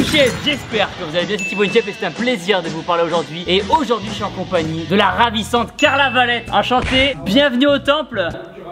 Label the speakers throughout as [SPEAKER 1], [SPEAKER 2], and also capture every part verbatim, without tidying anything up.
[SPEAKER 1] Chef, j'espère que vous allez bien, c'est Thibaut Chef et c'est un plaisir de vous parler aujourd'hui. Et aujourd'hui je suis en compagnie de la ravissante Carla Valette. Enchantée, bienvenue au temple.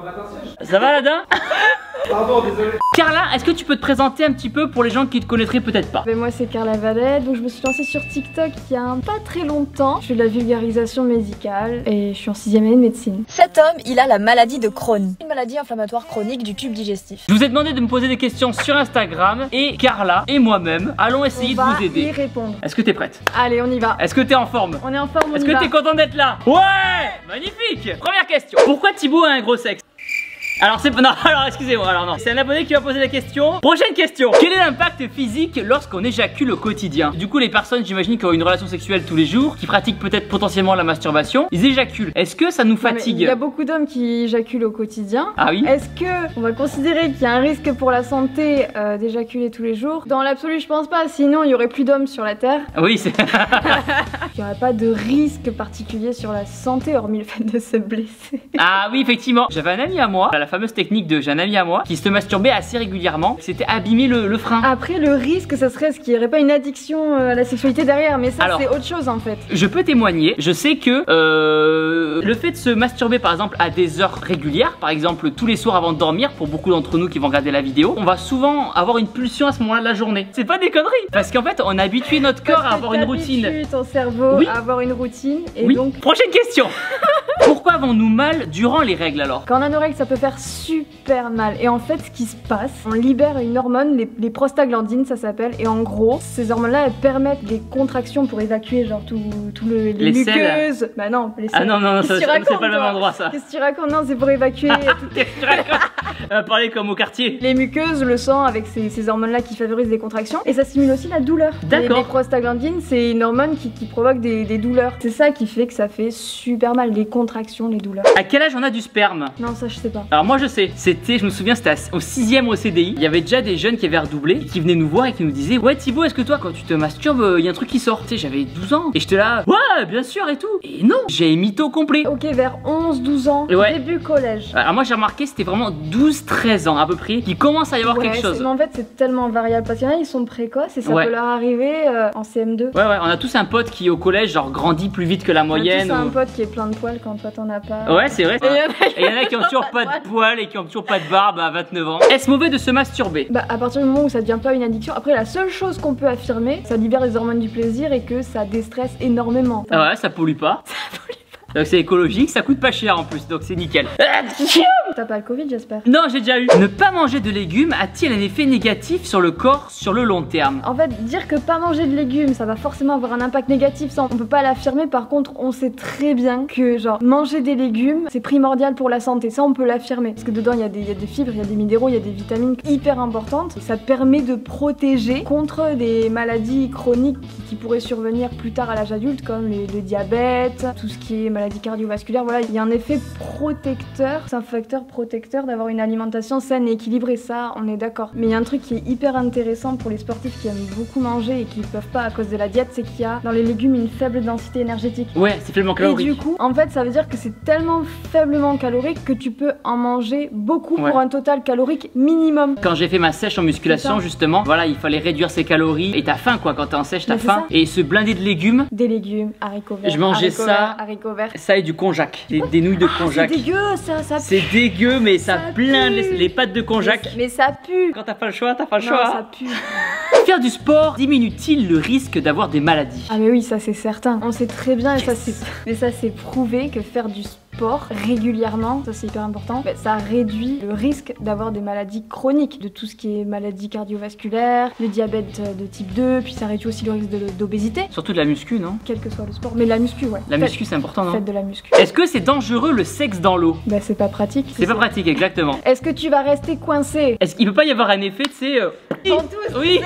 [SPEAKER 1] Ça va Ladin?
[SPEAKER 2] Pardon, désolé.
[SPEAKER 1] Carla, est-ce que tu peux te présenter un petit peu pour les gens qui te connaîtraient peut-être pas?
[SPEAKER 3] Ben moi c'est Carla Valette, donc je me suis lancée sur TikTok il y a un pas très longtemps. Je fais de la vulgarisation médicale et je suis en sixième année de médecine.
[SPEAKER 4] Cet homme, il a la maladie de Crohn, une maladie inflammatoire chronique du tube digestif.
[SPEAKER 1] Je vous ai demandé de me poser des questions sur Instagram et Carla et moi-même allons essayer
[SPEAKER 3] on
[SPEAKER 1] de
[SPEAKER 3] va
[SPEAKER 1] vous aider.
[SPEAKER 3] y répondre.
[SPEAKER 1] Est-ce que t'es prête?
[SPEAKER 3] Allez, on y va.
[SPEAKER 1] Est-ce que t'es en forme?
[SPEAKER 3] On est en forme, on
[SPEAKER 1] Est-ce
[SPEAKER 3] y
[SPEAKER 1] que
[SPEAKER 3] va.
[SPEAKER 1] t'es content d'être là? Ouais! Magnifique! Première question. Pourquoi Thibaut a un gros sexe? Alors c'est... Non, alors excusez-moi, alors non. C'est un abonné qui m'a posé la question. Prochaine question. Quel est l'impact physique lorsqu'on éjacule au quotidien? Du coup les personnes, j'imagine, qui ont une relation sexuelle tous les jours, qui pratiquent peut-être potentiellement la masturbation, ils éjaculent. Est-ce que ça nous fatigue?
[SPEAKER 3] Il y a beaucoup d'hommes qui éjaculent au quotidien.
[SPEAKER 1] Ah oui?
[SPEAKER 3] Est-ce que on va considérer qu'il y a un risque pour la santé euh, d'éjaculer tous les jours? Dans l'absolu je pense pas, sinon il y aurait plus d'hommes sur la Terre.
[SPEAKER 1] Oui, c'est...
[SPEAKER 3] Il n'y aurait pas de risque particulier sur la santé, hormis le fait de se blesser.
[SPEAKER 1] Ah oui, effectivement. J'avais un ami à moi, la fameuse technique de j'ai un ami à moi qui se masturbait assez régulièrement, c'était abîmer le, le frein.
[SPEAKER 3] Après le risque, ça serait ce qu'il n'y aurait pas une addiction à la sexualité derrière, mais ça c'est autre chose en fait.
[SPEAKER 1] Je peux témoigner, je sais que euh, le fait de se masturber par exemple à des heures régulières, par exemple tous les soirs avant de dormir, pour beaucoup d'entre nous qui vont regarder la vidéo, on va souvent avoir une pulsion à ce moment-là de la journée. C'est pas des conneries, parce qu'en fait on a habitué notre corps à avoir une routine.
[SPEAKER 3] Ton cerveau
[SPEAKER 1] oui.
[SPEAKER 3] à avoir une routine et
[SPEAKER 1] oui.
[SPEAKER 3] donc...
[SPEAKER 1] Prochaine question. Pourquoi avons-nous mal durant les règles alors?
[SPEAKER 3] Quand on a nos règles, ça peut faire super mal. Et en fait, ce qui se passe, on libère une hormone, les, les prostaglandines, ça s'appelle. Et en gros, ces hormones-là, elles permettent des contractions pour évacuer, genre tout, tout le, les,
[SPEAKER 1] les
[SPEAKER 3] muqueuses.
[SPEAKER 1] Selles.
[SPEAKER 3] Bah non, les selles.
[SPEAKER 1] Ah non, non, non, c'est pas le même endroit ça.
[SPEAKER 3] Qu'est-ce que tu racontes? Non, c'est pour évacuer.
[SPEAKER 1] Qu'est-ce que tu racontes? On va parler comme au quartier.
[SPEAKER 3] Les muqueuses, le sang, avec ces, ces hormones-là qui favorisent les contractions. Et ça stimule aussi la douleur.
[SPEAKER 1] D'accord.
[SPEAKER 3] Les prostaglandines, c'est une hormone qui, qui provoque des, des douleurs. C'est ça qui fait que ça fait super mal, les contractions, les douleurs.
[SPEAKER 1] À quel âge on a du sperme?
[SPEAKER 3] Non, ça je sais pas.
[SPEAKER 1] Alors moi je sais, c'était, je me souviens, c'était au sixième au C D I. Il y avait déjà des jeunes qui avaient redoublé, qui venaient nous voir et qui nous disaient: ouais Thibaut, est-ce que toi quand tu te masturbes, il y a un truc qui sort? Tu sais, j'avais douze ans et j'étais là, ouais bien sûr et tout. Et non, j'ai mytho complet.
[SPEAKER 3] Ok, vers onze douze ans,
[SPEAKER 1] ouais.
[SPEAKER 3] Début collège.
[SPEAKER 1] Alors moi j'ai remarqué c'était vraiment douze treize ans à peu près qui commence à y avoir
[SPEAKER 3] ouais,
[SPEAKER 1] quelque chose.
[SPEAKER 3] Mais en fait c'est tellement variable parce qu'il y en a ils sont précoces et ça ouais. peut leur arriver euh, en C M deux.
[SPEAKER 1] Ouais ouais, on a tous un pote qui au collège genre grandit plus vite que la moyenne.
[SPEAKER 3] On a tous
[SPEAKER 1] ou...
[SPEAKER 3] un pote qui est plein de poils quand toi t'en as pas.
[SPEAKER 1] Ouais c'est vrai.
[SPEAKER 3] Et
[SPEAKER 1] il y en a qui ont toujours pas de poils et qui ont toujours pas de barbe à vingt-neuf ans. Est-ce mauvais de se masturber?
[SPEAKER 3] Bah à partir du moment où ça devient pas une addiction, après la seule chose qu'on peut affirmer, ça libère les hormones du plaisir et que ça déstresse énormément.
[SPEAKER 1] Ah ouais, ça pollue pas. Ça pollue pas. Donc c'est écologique, ça coûte pas cher en plus, donc c'est nickel.
[SPEAKER 3] T'as pas le Covid j'espère?
[SPEAKER 1] Non, j'ai déjà eu. Ne pas manger de légumes a-t-il un effet négatif sur le corps sur le long terme?
[SPEAKER 3] En fait, dire que pas manger de légumes, ça va forcément avoir un impact négatif, ça on peut pas l'affirmer. Par contre, on sait très bien que genre manger des légumes, c'est primordial pour la santé, ça on peut l'affirmer. Parce que dedans il y, y a des fibres, il y a des minéraux, il y a des vitamines hyper importantes. Et ça permet de protéger contre des maladies chroniques qui, qui pourraient survenir plus tard à l'âge adulte, comme les, le diabète, tout ce qui est maladie cardiovasculaire. Voilà, il y a un effet protecteur, c'est un facteur protecteur d'avoir une alimentation saine et équilibrée, ça on est d'accord. Mais il y a un truc qui est hyper intéressant pour les sportifs qui aiment beaucoup manger et qui peuvent pas à cause de la diète, c'est qu'il y a dans les légumes une faible densité énergétique.
[SPEAKER 1] Ouais, c'est faiblement calorique.
[SPEAKER 3] Et du coup, en fait, ça veut dire que c'est tellement faiblement calorique que tu peux en manger beaucoup ouais. pour un total calorique minimum.
[SPEAKER 1] Quand j'ai fait ma sèche en musculation, justement, voilà, il fallait réduire ses calories et t'as faim quoi, quand t'es en sèche, t'as faim. Et se blinder de légumes.
[SPEAKER 3] Des légumes, haricots verts.
[SPEAKER 1] Je mangeais
[SPEAKER 3] haricots
[SPEAKER 1] ça.
[SPEAKER 3] Verts, haricots verts.
[SPEAKER 1] Ça et du konjac, des, des nouilles de konjac.
[SPEAKER 3] Ah, c'est dégueu ça, ça pue.
[SPEAKER 1] C'est dégueu mais ça, ça plein les, les pâtes de konjac.
[SPEAKER 3] Mais, mais ça pue.
[SPEAKER 1] Quand t'as pas le choix, t'as pas le
[SPEAKER 3] non,
[SPEAKER 1] choix.
[SPEAKER 3] Ça pue.
[SPEAKER 1] Faire du sport diminue-t-il le risque d'avoir des maladies?
[SPEAKER 3] Ah mais oui, ça c'est certain. On sait très bien et yes. ça c'est mais ça c'est prouvé que faire du sport régulièrement, ça c'est hyper important, bah, ça réduit le risque d'avoir des maladies chroniques, de tout ce qui est maladies cardiovasculaires, le diabète de type deux, puis ça réduit aussi le risque d'obésité.
[SPEAKER 1] Surtout de la muscu, non?
[SPEAKER 3] Quel que soit le sport, mais la muscu, ouais.
[SPEAKER 1] La muscu c'est important, non?
[SPEAKER 3] Faites de la muscu.
[SPEAKER 1] Est-ce que c'est dangereux le sexe dans l'eau?
[SPEAKER 3] Bah c'est pas pratique.
[SPEAKER 1] C'est pas pratique, exactement.
[SPEAKER 3] Est-ce que tu vas rester coincé?
[SPEAKER 1] Est-ce qu'il peut pas y avoir un effet, tu sais euh...
[SPEAKER 3] Oui.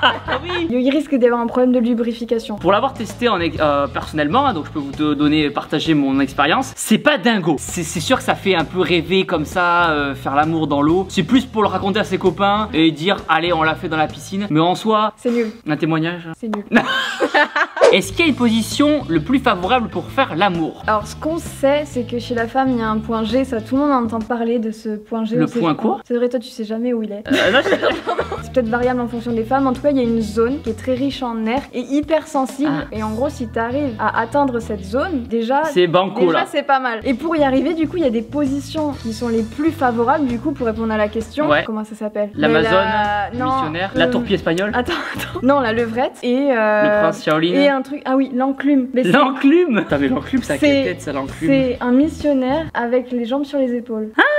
[SPEAKER 1] Oui.
[SPEAKER 3] Il risque d'avoir un problème de lubrification.
[SPEAKER 1] Pour l'avoir testé en, euh, personnellement, donc je peux vous donner, partager mon expérience, c'est pas pas dingo. C'est sûr que ça fait un peu rêver comme ça, euh, faire l'amour dans l'eau. C'est plus pour le raconter à ses copains et dire allez on l'a fait dans la piscine. Mais en soi,
[SPEAKER 3] c'est nul.
[SPEAKER 1] Un témoignage.
[SPEAKER 3] C'est nul.
[SPEAKER 1] Est-ce qu'il y a une position le plus favorable pour faire l'amour?
[SPEAKER 3] Alors ce qu'on sait, c'est que chez la femme il y a un point G, ça tout le monde entend parler de ce point G.
[SPEAKER 1] Le point quoi?
[SPEAKER 3] C'est vrai, toi tu sais jamais où il est.
[SPEAKER 1] Euh, non, je...
[SPEAKER 3] C'est peut-être variable en fonction des femmes. En tout cas, il y a une zone qui est très riche en nerfs et hyper sensible.
[SPEAKER 1] Ah.
[SPEAKER 3] Et en gros, si tu arrives à atteindre cette zone, déjà,
[SPEAKER 1] c'est banco
[SPEAKER 3] déjà
[SPEAKER 1] là.
[SPEAKER 3] c'est pas mal. Et pour y arriver, du coup, il y a des positions qui sont les plus favorables. Du coup, pour répondre à la question,
[SPEAKER 1] ouais.
[SPEAKER 3] Comment ça s'appelle?
[SPEAKER 1] L'Amazone,
[SPEAKER 3] la...
[SPEAKER 1] missionnaire,
[SPEAKER 3] euh...
[SPEAKER 1] la tourpie espagnole.
[SPEAKER 3] Attends, attends. Non, la levrette et euh...
[SPEAKER 1] le prince Shaolin.
[SPEAKER 3] Et un truc. Ah oui, l'enclume.
[SPEAKER 1] L'enclume. T'as vu l'enclume, ça a quelle tête ça l'enclume?
[SPEAKER 3] C'est un missionnaire avec les jambes sur les épaules.
[SPEAKER 1] Ah.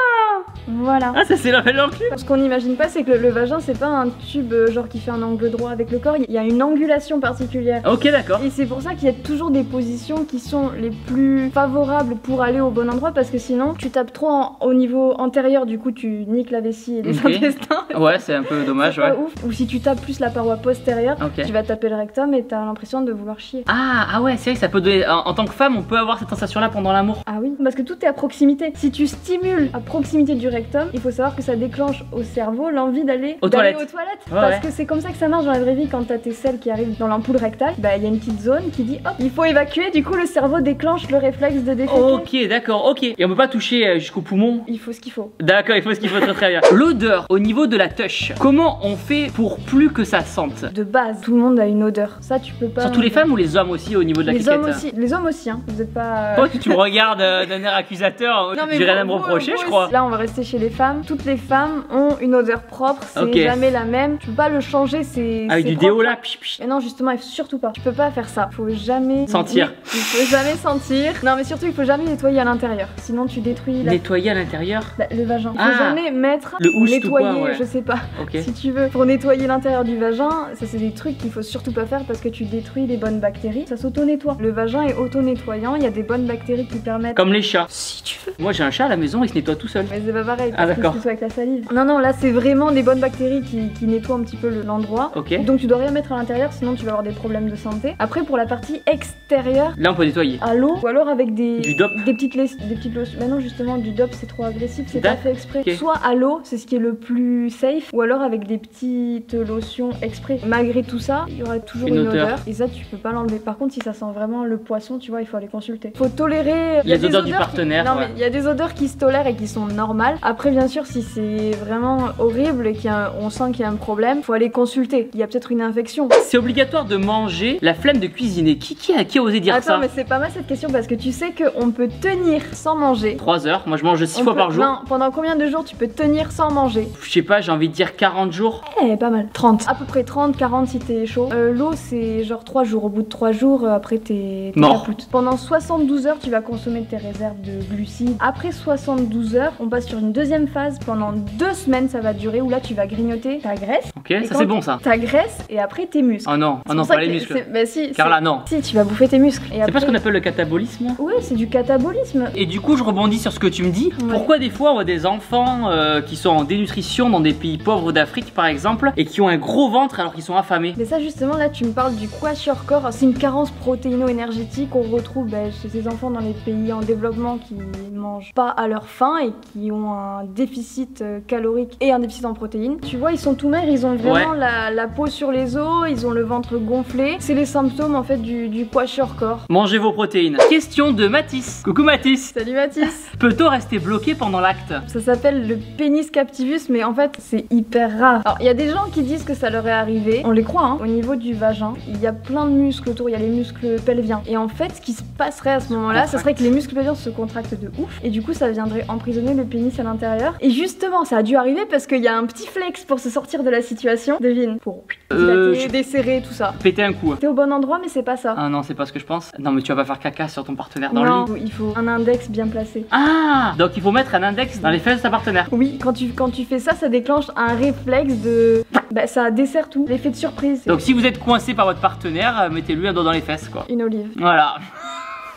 [SPEAKER 3] Voilà.
[SPEAKER 1] Ah, ça c'est la l'enclume.
[SPEAKER 3] Ce qu'on n'imagine pas, c'est que le, le vagin, c'est pas un tube euh, genre qui fait un angle droit avec le corps. Il y a une angulation particulière.
[SPEAKER 1] Ok, d'accord.
[SPEAKER 3] Et c'est pour ça qu'il y a toujours des positions qui sont les plus favorables pour aller au bon endroit, parce que sinon, tu tapes trop en, au niveau antérieur, du coup, tu niques la vessie et les
[SPEAKER 1] okay.
[SPEAKER 3] intestins.
[SPEAKER 1] Ouais, c'est un peu dommage, ouais.
[SPEAKER 3] Pas ouf. Ou si tu tapes plus la paroi postérieure,
[SPEAKER 1] okay.
[SPEAKER 3] Tu vas taper le rectum et t'as l'impression de vouloir chier.
[SPEAKER 1] Ah, ah ouais, c'est vrai que ça peut donner. En, en tant que femme, on peut avoir cette sensation-là pendant l'amour.
[SPEAKER 3] Ah oui, parce que tout est à proximité. Si tu stimules à proximité du rectum, il faut savoir que ça déclenche au cerveau l'envie d'aller
[SPEAKER 1] aux
[SPEAKER 3] toilettes.
[SPEAKER 1] toilettes.
[SPEAKER 3] Aux toilettes
[SPEAKER 1] ouais,
[SPEAKER 3] parce
[SPEAKER 1] ouais.
[SPEAKER 3] que c'est comme ça que ça marche dans la vraie vie. Quand t'as tes selles qui arrivent dans l'ampoule rectale, bah il y a une petite zone qui dit hop, il faut évacuer. Du coup, le cerveau déclenche le réflexe de déféquer.
[SPEAKER 1] Ok, d'accord, ok. Et on peut pas toucher jusqu'au poumon?
[SPEAKER 3] Il faut ce qu'il faut.
[SPEAKER 1] D'accord, il faut ce qu'il faut très très bien. L'odeur au niveau de la touche, comment on fait pour plus que ça sente?
[SPEAKER 3] De base, tout le monde a une odeur. Ça, tu peux pas.
[SPEAKER 1] Surtout les femmes ou les hommes aussi au niveau de la
[SPEAKER 3] les
[SPEAKER 1] cliquette?
[SPEAKER 3] hommes aussi. Les hommes aussi, hein. Vous êtes pas.
[SPEAKER 1] Toi, tu me regardes euh, d'un air accusateur. J'ai rien à me reprocher, je crois.
[SPEAKER 3] Là, on va rester chez les femmes. Toutes les femmes ont une odeur propre. C'est
[SPEAKER 1] okay.
[SPEAKER 3] jamais la même. Tu peux pas le changer. C'est.
[SPEAKER 1] Avec du
[SPEAKER 3] propre.
[SPEAKER 1] déo là. Pich, pich.
[SPEAKER 3] Mais non, justement, il faut surtout pas. Tu peux pas faire ça. Faut jamais
[SPEAKER 1] sentir.
[SPEAKER 3] Il faut jamais sentir. Non, mais surtout, il faut jamais nettoyer à l'intérieur. Sinon, tu détruis. La...
[SPEAKER 1] Nettoyer à l'intérieur.
[SPEAKER 3] Bah, le vagin. Il faut
[SPEAKER 1] ah.
[SPEAKER 3] jamais mettre.
[SPEAKER 1] Le housse
[SPEAKER 3] nettoyer.
[SPEAKER 1] Quoi, ouais.
[SPEAKER 3] Je sais pas.
[SPEAKER 1] Okay.
[SPEAKER 3] Si tu veux. Pour nettoyer l'intérieur du vagin, ça c'est des trucs qu'il faut surtout pas faire parce que tu détruis les bonnes bactéries. Ça s'auto-nettoie. Le vagin est auto-nettoyant. Il y a des bonnes bactéries qui permettent.
[SPEAKER 1] Comme les chats.
[SPEAKER 3] Si tu veux.
[SPEAKER 1] Moi, j'ai un chat à la maison, il se nettoie tout seul.
[SPEAKER 3] Mais c'est pas pareil.
[SPEAKER 1] Ah d'accord.
[SPEAKER 3] Que avec la salive. Non non, là c'est vraiment des bonnes bactéries qui, qui nettoient un petit peu l'endroit.
[SPEAKER 1] Ok.
[SPEAKER 3] Donc tu dois rien mettre à l'intérieur, sinon tu vas avoir des problèmes de santé. Après pour la partie extérieure.
[SPEAKER 1] Là on peut nettoyer.
[SPEAKER 3] À l'eau ou alors avec des.
[SPEAKER 1] Du dop.
[SPEAKER 3] Des petites les, des petites lotions. Mais non justement du dop c'est trop agressif, c'est
[SPEAKER 1] Da
[SPEAKER 3] pas fait exprès.
[SPEAKER 1] Okay.
[SPEAKER 3] Soit à l'eau, c'est ce qui est le plus safe, ou alors avec des petites lotions exprès. Malgré tout ça, il y aura toujours
[SPEAKER 1] une,
[SPEAKER 3] une
[SPEAKER 1] odeur.
[SPEAKER 3] odeur. Et ça tu peux pas l'enlever. Par contre si ça sent vraiment le poisson, tu vois, il faut aller consulter. Faut tolérer.
[SPEAKER 1] Les odeurs du partenaire.
[SPEAKER 3] Qui... Non
[SPEAKER 1] ouais.
[SPEAKER 3] mais il y a des odeurs qui se tolèrent et qui sont normales. Après bien sûr si c'est vraiment horrible et qu'on sent qu'il y a un problème, faut aller consulter. Il y a peut-être une infection.
[SPEAKER 1] C'est obligatoire de manger la flemme de cuisiner. Qui, qui, a, qui a osé dire
[SPEAKER 3] Attends,
[SPEAKER 1] ça?
[SPEAKER 3] Attends mais c'est pas mal cette question parce que tu sais qu'on peut tenir sans manger.
[SPEAKER 1] trois heures, moi je mange six
[SPEAKER 3] On
[SPEAKER 1] fois
[SPEAKER 3] peut...
[SPEAKER 1] par jour.
[SPEAKER 3] Non, pendant combien de jours tu peux tenir sans manger?
[SPEAKER 1] Je sais pas, j'ai envie de dire quarante jours.
[SPEAKER 3] Eh, pas mal. trente. À peu près trente, quarante si t'es chaud. Euh, L'eau c'est genre trois jours. Au bout de trois jours, euh, après t'es
[SPEAKER 1] mort.
[SPEAKER 3] Capoute. Pendant soixante-douze heures, tu vas consommer tes réserves de glucides. Après soixante-douze heures, on passe sur une deuxième phase. Pendant deux semaines, ça va durer où là tu vas grignoter ta graisse.
[SPEAKER 1] Ok, ça c'est bon ça.
[SPEAKER 3] Ta graisse et après tes muscles.
[SPEAKER 1] Oh non, oh non, pas les muscles.
[SPEAKER 3] Bah si.
[SPEAKER 1] Carla, non.
[SPEAKER 3] Si, tu vas bouffer tes muscles.
[SPEAKER 1] C'est pas ce qu'on appelle le catabolisme?
[SPEAKER 3] Ouais, c'est du catabolisme.
[SPEAKER 1] Et du coup, je rebondis sur ce que tu me dis.
[SPEAKER 3] Ouais.
[SPEAKER 1] Pourquoi des fois on voit des enfants euh, qui sont en dénutrition dans des pays pauvres d'Afrique par exemple et qui ont un gros ventre alors qu'ils sont affamés?
[SPEAKER 3] Mais ça justement là tu me parles du kwashiorkor, c'est une carence protéino-énergétique qu'on retrouve bah, chez ces enfants dans les pays en développement qui mangent pas à leur faim et qui ont un déficit euh, calorique et un déficit en protéines. Tu vois ils sont tout maigres, ils ont vraiment
[SPEAKER 1] ouais.
[SPEAKER 3] la, la peau sur les os, ils ont le ventre gonflé. C'est les symptômes en fait du, du kwashiorkor.
[SPEAKER 1] Mangez vos protéines. Question de Mathis. Coucou Mathis.
[SPEAKER 3] Salut Mathis.
[SPEAKER 1] Peut-on rester bloqué pendant l'acte?
[SPEAKER 3] Ça s'appelle le pénis captivus mais en fait c'est hyper rare. Alors il y a des gens qui disent que ça leur est arrivé, on les croit hein. Au niveau du vagin, il y a plein de muscles autour, il y a les muscles pelviens. Et en fait ce qui se passerait à ce moment-là, ce serait que les muscles pelviens se contractent de ouf et du coup ça viendrait emprisonner le pénis à l'intérieur. Et justement ça a dû arriver parce qu'il y a un petit flex pour se sortir de la situation. Devine, pour
[SPEAKER 1] euh,
[SPEAKER 3] dilater, je... desserrer, tout ça.
[SPEAKER 1] Péter un coup.
[SPEAKER 3] T'es au bon endroit mais c'est pas ça.
[SPEAKER 1] Ah non c'est pas ce que je pense. Non mais tu vas pas faire caca sur ton partenaire dans
[SPEAKER 3] non,
[SPEAKER 1] le lit.
[SPEAKER 3] Il faut un index bien placé.
[SPEAKER 1] Ah, donc il faut mettre un index dans les fesses de ta partenaire.
[SPEAKER 3] Oui, quand tu, quand tu fais ça, ça déclenche un réflexe de... Bah ça dessert tout, l'effet de surprise.
[SPEAKER 1] Donc si vous êtes coincé par votre partenaire, mettez-lui un doigt dans les fesses quoi.
[SPEAKER 3] Une olive.
[SPEAKER 1] Voilà.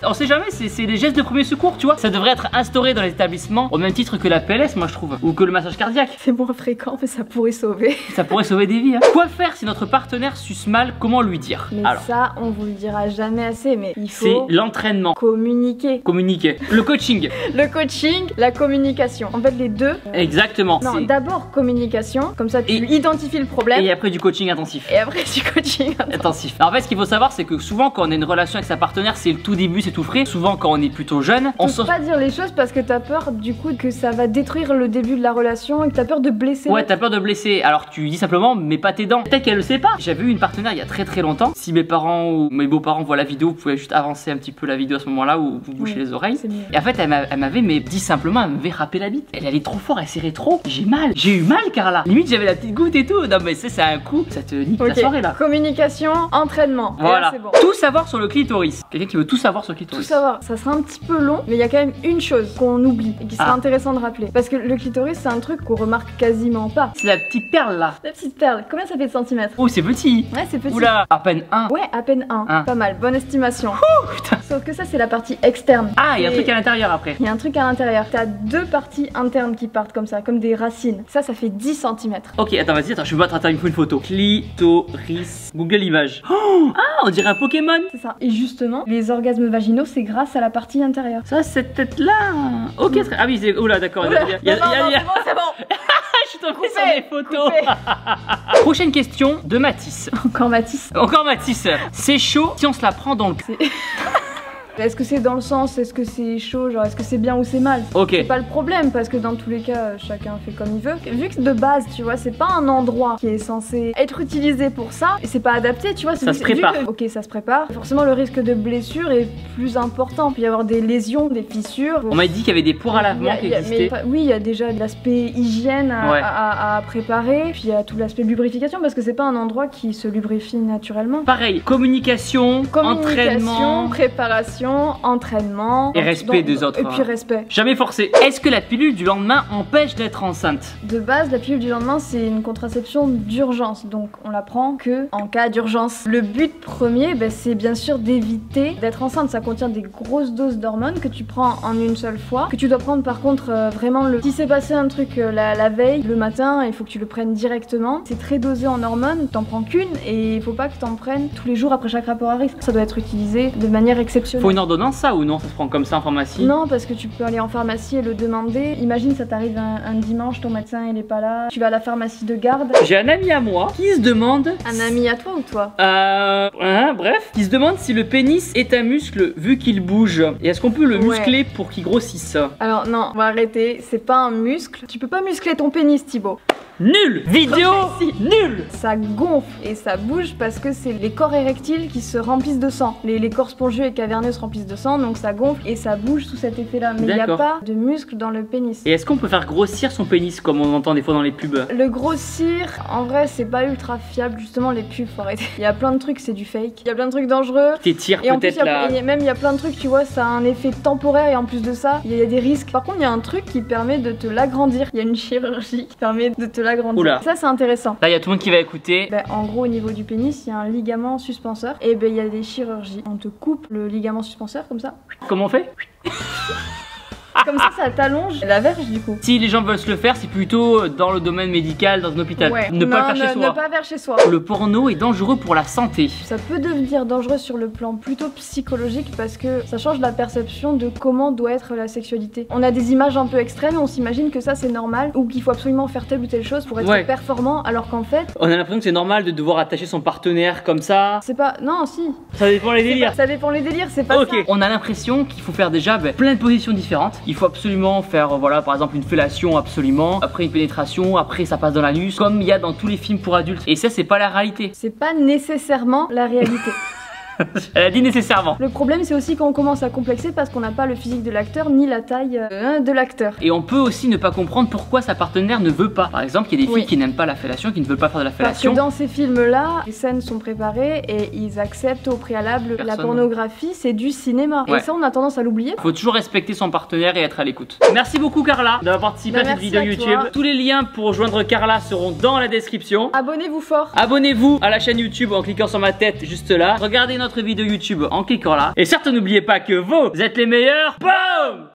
[SPEAKER 1] On sait jamais, c'est des gestes de premier secours, tu vois. Ça devrait être instauré dans les établissements au même titre que la P L S, moi je trouve, ou que le massage cardiaque.
[SPEAKER 3] C'est moins fréquent, mais ça pourrait sauver.
[SPEAKER 1] Ça pourrait sauver des vies. Hein. Quoi faire si notre partenaire suce mal? Comment lui dire?
[SPEAKER 3] Mais
[SPEAKER 1] Alors,
[SPEAKER 3] ça, on vous le dira jamais assez, mais il
[SPEAKER 1] c'est
[SPEAKER 3] faut
[SPEAKER 1] l'entraînement.
[SPEAKER 3] communiquer.
[SPEAKER 1] Communiquer. Le coaching.
[SPEAKER 3] Le coaching, la communication. En fait, les deux.
[SPEAKER 1] Exactement.
[SPEAKER 3] Non,
[SPEAKER 1] c'est-
[SPEAKER 3] d'abord communication, comme ça tu
[SPEAKER 1] Et-
[SPEAKER 3] identifies le problème.
[SPEAKER 1] Et après du coaching intensif.
[SPEAKER 3] Et après du coaching.
[SPEAKER 1] Intensif. Alors, en fait, ce qu'il faut savoir, c'est que souvent, quand on a une relation avec sa partenaire, c'est le tout début, c'est tout frais. Souvent, quand on est plutôt jeune, on
[SPEAKER 3] On
[SPEAKER 1] se.
[SPEAKER 3] peut pas dire les choses parce que t'as peur du coup que ça va détruire le début de la relation et que t'as peur de blesser.
[SPEAKER 1] Ouais,
[SPEAKER 3] l'autre.
[SPEAKER 1] t'as peur de blesser. Alors, tu dis simplement, mais pas tes dents. Peut-être qu'elle le sait pas. J'avais eu une partenaire il y a très très longtemps. Si mes parents ou mes beaux-parents voient la vidéo, vous pouvez juste avancer un petit peu la vidéo à ce moment-là ou vous bouchez
[SPEAKER 3] Oui,
[SPEAKER 1] les oreilles.
[SPEAKER 3] c'est mieux.
[SPEAKER 1] Et en fait, elle m'a- elle m'avait mais dit simplement, elle m'avait râpé la bite. Elle allait trop fort, elle serrait trop. J'ai mal. J'ai eu mal, Carla. Limite, j'avais la petite goutte et tout. Non, mais c'est ça un coup. Ça te nique
[SPEAKER 3] Ok,
[SPEAKER 1] la soirée là.
[SPEAKER 3] communication, entraînement. Et là,
[SPEAKER 1] Voilà.
[SPEAKER 3] c'est bon.
[SPEAKER 1] Tout savoir sur le clitoris. Quelqu'un qui veut tout savoir sur le
[SPEAKER 3] Tout
[SPEAKER 1] clitoris.
[SPEAKER 3] savoir, ça sera un petit peu long, mais il y a quand même une chose qu'on oublie et qui sera
[SPEAKER 1] Ah.
[SPEAKER 3] intéressant de rappeler. Parce que le clitoris, c'est un truc qu'on remarque quasiment pas.
[SPEAKER 1] C'est la petite perle là.
[SPEAKER 3] La petite perle, combien ça fait de centimètres?
[SPEAKER 1] Oh, c'est petit.
[SPEAKER 3] Ouais, c'est petit.
[SPEAKER 1] Oula, à peine un.
[SPEAKER 3] Ouais, à peine un.
[SPEAKER 1] Un.
[SPEAKER 3] Pas mal, bonne estimation.
[SPEAKER 1] putain.
[SPEAKER 3] Sauf que ça, c'est la partie externe.
[SPEAKER 1] Ah, il y a un
[SPEAKER 3] Et
[SPEAKER 1] truc à l'intérieur après.
[SPEAKER 3] il y a un truc à l'intérieur. T'as deux parties internes qui partent comme ça, comme des racines. Ça, ça fait dix centimètres.
[SPEAKER 1] Ok, attends, vas-y, attends, je vais pas te une photo. Clitoris. Google Images. Oh, ah, on dirait un Pokémon.
[SPEAKER 3] C'est ça. Et justement, les orgasmes vaginaux, c'est grâce à la partie intérieure.
[SPEAKER 1] Ça, cette tête-là. Ok, très. Ah oui, c'est. Oula, d'accord. Il y a-
[SPEAKER 3] Oula,
[SPEAKER 1] il y a-
[SPEAKER 3] non, non,
[SPEAKER 1] il y a-
[SPEAKER 3] non,
[SPEAKER 1] il y a-
[SPEAKER 3] c'est bon, c'est bon.
[SPEAKER 1] Je suis tombée sur
[SPEAKER 3] Coupé,
[SPEAKER 1] des photos.
[SPEAKER 3] coupé.
[SPEAKER 1] Prochaine question de Mathis.
[SPEAKER 3] Encore Mathis.
[SPEAKER 1] Encore Mathis. C'est chaud si on se la prend dans le cul.
[SPEAKER 3] Est-ce que c'est dans le sens, est-ce que c'est chaud, genre est-ce que c'est bien ou c'est mal?
[SPEAKER 1] Ok.
[SPEAKER 3] C'est pas le problème parce que dans tous les cas, euh, chacun fait comme il veut. Vu que de base, tu vois, c'est pas un endroit qui est censé être utilisé pour ça, et c'est pas adapté, tu vois. c'est
[SPEAKER 1] Ça
[SPEAKER 3] vu-
[SPEAKER 1] se prépare.
[SPEAKER 3] vu que- ok, ça se prépare. Forcément, le risque de blessure est plus important. Il peut y avoir des lésions, des fissures.
[SPEAKER 1] On m'a dit qu'il y avait des poires à
[SPEAKER 3] Il y
[SPEAKER 1] lavement
[SPEAKER 3] a-
[SPEAKER 1] qui
[SPEAKER 3] il y a-
[SPEAKER 1] existaient.
[SPEAKER 3] mais pas- oui, il y a déjà l'aspect hygiène à,
[SPEAKER 1] Ouais.
[SPEAKER 3] à- à préparer, puis il y a tout l'aspect lubrification parce que c'est pas un endroit qui se lubrifie naturellement.
[SPEAKER 1] Pareil, communication,
[SPEAKER 3] Communication,
[SPEAKER 1] entraînement.
[SPEAKER 3] préparation, entraînement.
[SPEAKER 1] Et respect des autres.
[SPEAKER 3] Et puis respect.
[SPEAKER 1] Jamais forcé. Est-ce que la pilule du lendemain empêche d'être enceinte?
[SPEAKER 3] De base, la pilule du lendemain, c'est une contraception d'urgence, donc on la prend que en cas d'urgence. Le but premier, ben, c'est bien sûr d'éviter d'être enceinte. Ça contient des grosses doses d'hormones que tu prends en une seule fois, que tu dois prendre par contre euh, vraiment le... Si c'est passé un truc euh, la, la veille, le matin, il faut que tu le prennes directement. C'est très dosé en hormones, t'en prends qu'une et il faut pas que t'en prennes tous les jours après chaque rapport à risque. Ça doit être utilisé de manière exceptionnelle.
[SPEAKER 1] Faut une ordonnance ça ou non? Ça se prend comme ça en pharmacie?
[SPEAKER 3] Non, parce que tu peux aller en pharmacie et le demander. Imagine, ça t'arrive un, un dimanche, ton médecin il est pas là. Tu vas à la pharmacie de garde.
[SPEAKER 1] J'ai un ami à moi qui se demande.
[SPEAKER 3] Un ami à toi ou toi?
[SPEAKER 1] Euh. Hein, bref, qui se demande si le pénis est un muscle vu qu'il bouge. Et est-ce qu'on peut le
[SPEAKER 3] Ouais.
[SPEAKER 1] muscler pour qu'il grossisse?
[SPEAKER 3] Alors non, on va arrêter. C'est pas un muscle. Tu peux pas muscler ton pénis, Thibaut.
[SPEAKER 1] Nul! Vidéo
[SPEAKER 3] Si.
[SPEAKER 1] nul!
[SPEAKER 3] Ça gonfle et ça bouge parce que c'est les corps érectiles qui se remplissent de sang. Les, les corps spongieux et caverneux se remplissent de sang, donc ça gonfle et ça bouge sous cet effet-là. Mais il n'y a
[SPEAKER 1] D'accord.
[SPEAKER 3] pas de muscle dans le pénis.
[SPEAKER 1] Et est-ce qu'on peut faire grossir son pénis comme on entend des fois dans les pubs?
[SPEAKER 3] Le grossir, en vrai, c'est pas ultra fiable. Justement, les pubs, faut arrêter. Il y a plein de trucs, c'est du fake. Il y a plein de trucs dangereux.
[SPEAKER 1] T'étires
[SPEAKER 3] Et en plus, il
[SPEAKER 1] peut-être
[SPEAKER 3] y a-
[SPEAKER 1] la.
[SPEAKER 3] il y a- même il y a plein de trucs, tu vois, ça a un effet temporaire et en plus de ça, il y a des risques. Par contre, il y a un truc qui permet de te l'agrandir. Il y a une chirurgie qui permet de te l'agrandir.
[SPEAKER 1] Oula.
[SPEAKER 3] Ça, c'est intéressant.
[SPEAKER 1] Là, il y a tout le monde qui va écouter.
[SPEAKER 3] Ben, en gros, au niveau du pénis, il y a un ligament suspenseur. Et ben, il y a des chirurgies. On te coupe le ligament suspenseur comme ça.
[SPEAKER 1] Comment on fait?
[SPEAKER 3] Comme ça, ça t'allonge la verge du coup.
[SPEAKER 1] Si les gens veulent se le faire, c'est plutôt dans le domaine médical, dans un hôpital.
[SPEAKER 3] Ouais.
[SPEAKER 1] Ne pas
[SPEAKER 3] Non,
[SPEAKER 1] le faire
[SPEAKER 3] ne,
[SPEAKER 1] chez soi.
[SPEAKER 3] ne pas vers chez soi.
[SPEAKER 1] Le porno est dangereux pour la santé.
[SPEAKER 3] Ça peut devenir dangereux sur le plan plutôt psychologique parce que ça change la perception de comment doit être la sexualité. On a des images un peu extrêmes et on s'imagine que ça c'est normal ou qu'il faut absolument faire telle ou telle chose pour être
[SPEAKER 1] Ouais.
[SPEAKER 3] performant alors qu'en fait,
[SPEAKER 1] On a l'impression que c'est normal de devoir attacher son partenaire comme ça.
[SPEAKER 3] c'est pas... Non, si.
[SPEAKER 1] Ça dépend les
[SPEAKER 3] C'est
[SPEAKER 1] délires.
[SPEAKER 3] pas- Ça dépend les délires, c'est pas
[SPEAKER 1] Ok,
[SPEAKER 3] ça.
[SPEAKER 1] on a l'impression qu'il faut faire déjà ben, plein de positions différentes. Il faut absolument faire, euh, voilà, par exemple une fellation absolument, après une pénétration, après ça passe dans l'anus, comme il y a dans tous les films pour adultes. Et ça, c'est pas la réalité.
[SPEAKER 3] C'est pas nécessairement la réalité.
[SPEAKER 1] Elle a dit nécessairement.
[SPEAKER 3] Le problème c'est aussi quand on commence à complexer parce qu'on n'a pas le physique de l'acteur ni la taille euh, de l'acteur.
[SPEAKER 1] Et on peut aussi ne pas comprendre pourquoi sa partenaire ne veut pas. Par exemple, il y a des filles
[SPEAKER 3] Oui.
[SPEAKER 1] qui n'aiment pas la fellation, qui ne veulent pas faire de la
[SPEAKER 3] Parce que
[SPEAKER 1] fellation.
[SPEAKER 3] dans ces films-là, les scènes sont préparées et ils acceptent au préalable la
[SPEAKER 1] Personne.
[SPEAKER 3] pornographie, c'est du cinéma.
[SPEAKER 1] Ouais.
[SPEAKER 3] Et ça, on a tendance à l'oublier.
[SPEAKER 1] Il faut toujours respecter son partenaire et être à l'écoute. Merci beaucoup Carla d'avoir participé
[SPEAKER 3] Bah,
[SPEAKER 1] à cette
[SPEAKER 3] merci
[SPEAKER 1] vidéo
[SPEAKER 3] à
[SPEAKER 1] YouTube.
[SPEAKER 3] toi.
[SPEAKER 1] Tous les liens pour rejoindre Carla seront dans la description.
[SPEAKER 3] Abonnez-vous fort.
[SPEAKER 1] Abonnez-vous à la chaîne YouTube en cliquant sur ma tête juste là. Regardez notre vidéo YouTube en cliquant là. Et certes, n'oubliez pas que vous êtes les meilleurs. Boom!